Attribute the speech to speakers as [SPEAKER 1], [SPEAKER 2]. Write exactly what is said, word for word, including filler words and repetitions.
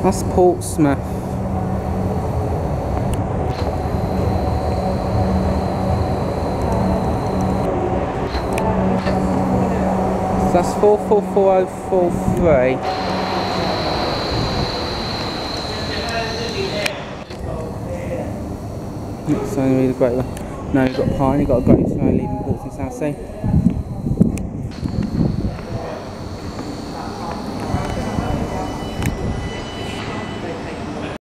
[SPEAKER 1] That's Portsmouth. So that's four four four oh four three. That's only the great one. No, you've got Pine, you've got a great snow leaving Portsmouth South Sea.